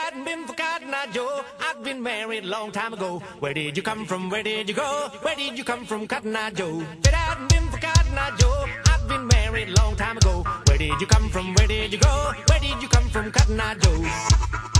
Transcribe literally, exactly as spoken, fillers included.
hadn't been for Cotton Eye Joe, I'd been married a long time ago. Where did you come from? Where did you go? Where did you come from, Cotton Eye Joe? If it hadn't been for Cotton Eye Joe, I'd been married a long time ago. Where did you come from? Where did you go? Where did you come from, Cotton Eye Joe?